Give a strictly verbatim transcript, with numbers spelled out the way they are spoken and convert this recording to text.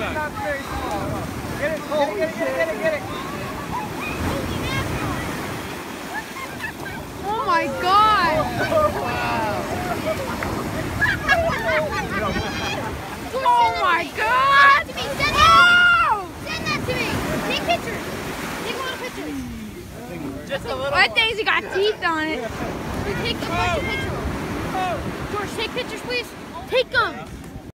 not very small. Get it, get it, get it, get it, get it. Oh my God! Oh my God! Send that to me! Send that to me! Take pictures! Take a lot of pictures! Just a little. That thing's got teeth on it. Take a bunch of pictures! George, take pictures, please! Take them!